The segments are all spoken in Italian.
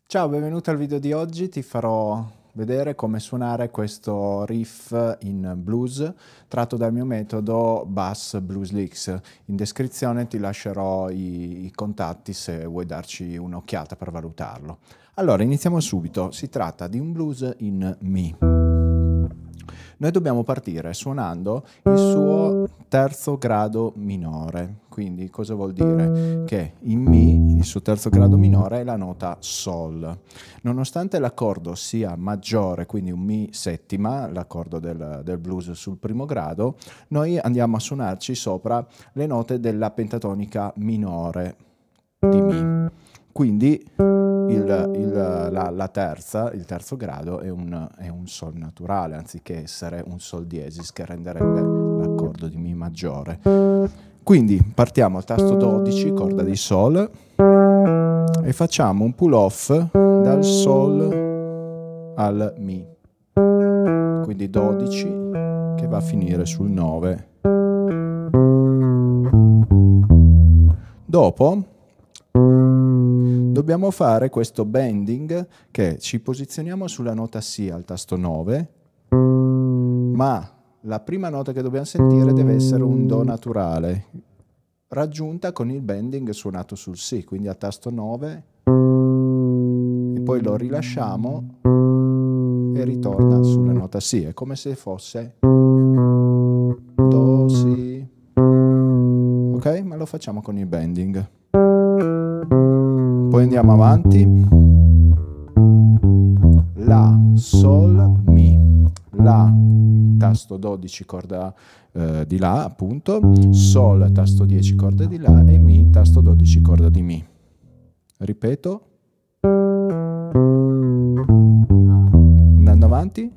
Ciao, benvenuto al video di oggi. Ti farò vedere come suonare questo riff in blues tratto dal mio metodo Bass Blues Licks. In descrizione ti lascerò i contatti se vuoi darci un'occhiata per valutarlo. Allora, iniziamo subito. Si tratta di un blues in Mi. Noi dobbiamo partire suonando il suo terzo grado minore. Quindi cosa vuol dire? Che in Mi il suo terzo grado minore è la nota Sol. Nonostante l'accordo sia maggiore, quindi un Mi settima, l'accordo del blues sul primo grado, noi andiamo a suonarci sopra le note della pentatonica minore di Mi. Quindi il terzo grado è un Sol naturale, anziché essere un Sol diesis che renderebbe l'accordo di Mi maggiore. Quindi partiamo al tasto 12, corda di Sol, e facciamo un pull off dal Sol al Mi. Quindi 12 che va a finire sul 9. Dopo dobbiamo fare questo bending che ci posizioniamo sulla nota Si al tasto 9, ma la prima nota che dobbiamo sentire deve essere un Do naturale, raggiunta con il bending suonato sul Si, quindi al tasto 9, e poi lo rilasciamo e ritorna sulla nota Si. È come se fosse Do, Si, ok? Ma lo facciamo con il bending. Poi andiamo avanti, La, Sol, Mi, La, tasto 12 corda di La appunto, Sol tasto 10 corda di La e Mi tasto 12 corda di Mi. Ripeto, andando avanti,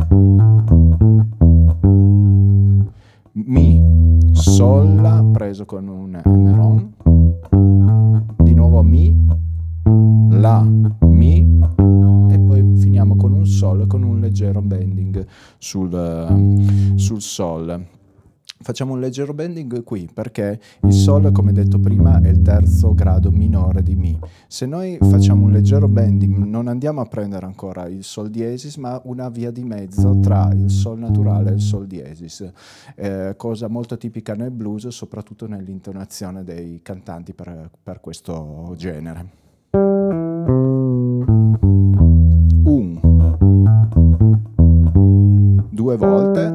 Mi, Sol, La preso con un hammer-on, di nuovo Mi, La, Mi, e poi finiamo con un Sol con un leggero bending sul Sol. Facciamo un leggero bending qui perché il Sol, come detto prima, è il terzo grado minore di Mi. Se noi facciamo un leggero bending non andiamo a prendere ancora il Sol diesis, ma una via di mezzo tra il Sol naturale e il Sol diesis, cosa molto tipica nel blues, soprattutto nell'intonazione dei cantanti per questo genere. Due volte.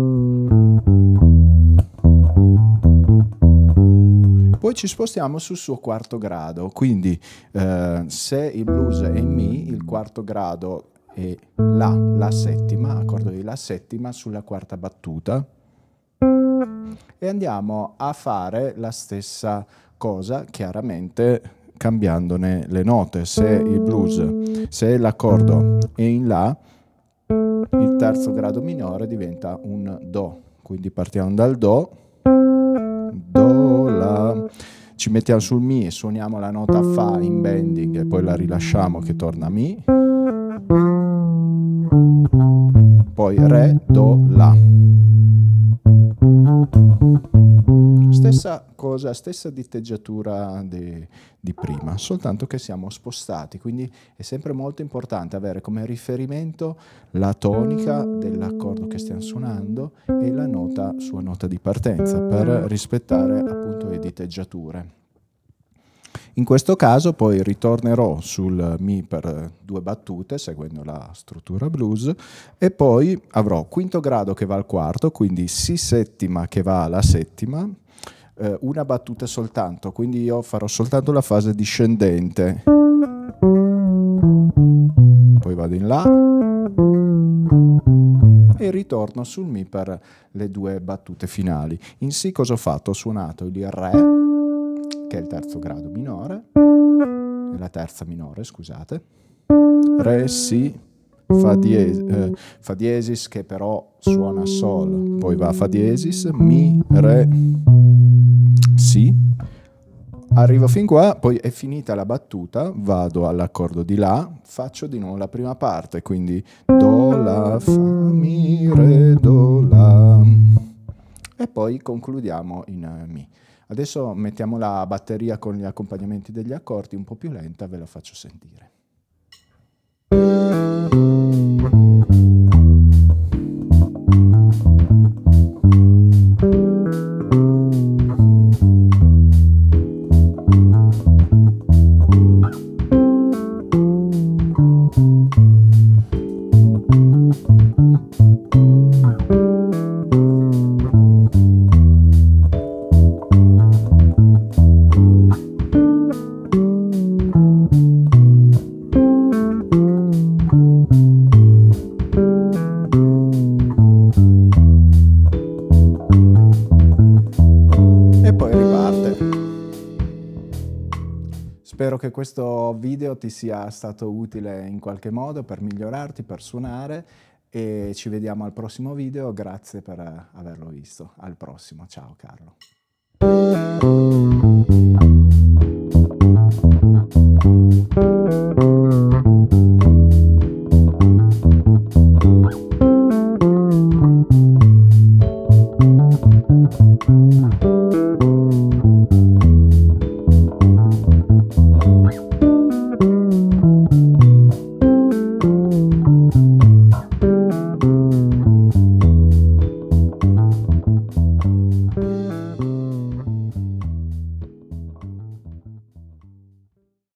Poi ci spostiamo sul suo quarto grado, quindi se il blues è in Mi, il quarto grado è La settima, accordo di La settima sulla quarta battuta, e andiamo a fare la stessa cosa, chiaramente cambiandone le note. Se l'accordo è in La, il terzo grado minore diventa un Do, quindi partiamo dal Do, Do, La, ci mettiamo sul Mi e suoniamo la nota Fa in bending e poi la rilasciamo che torna a Mi, poi Re, Do, La. Stessa cosa, stessa diteggiatura di prima, soltanto che siamo spostati, quindi è sempre molto importante avere come riferimento la tonica dell'accordo che stiamo suonando e la sua nota di partenza per rispettare appunto le diteggiature. In questo caso poi ritornerò sul Mi per due battute seguendo la struttura blues, e poi avrò quinto grado che va al quarto, quindi Si settima che va alla settima, una battuta soltanto, quindi io farò soltanto la fase discendente, poi vado in La e ritorno sul Mi per le due battute finali. In Si cosa ho fatto? Ho suonato il Re, che è il terzo grado minore, la terza minore, scusate, Re, Si, Fa diesis che però suona Sol, poi va a Fa diesis, Mi, Re, Si, arrivo fin qua, poi è finita la battuta, vado all'accordo di La, faccio di nuovo la prima parte, quindi Do, La, Fa, Mi, Re, Do, La, e poi concludiamo in Mi. Adesso mettiamo la batteria con gli accompagnamenti degli accordi un po' più lenta, ve la faccio sentire. parte. Spero che questo video ti sia stato utile in qualche modo per migliorarti, per suonare, e ci vediamo al prossimo video. Grazie per averlo visto. Al prossimo. Ciao Carlo.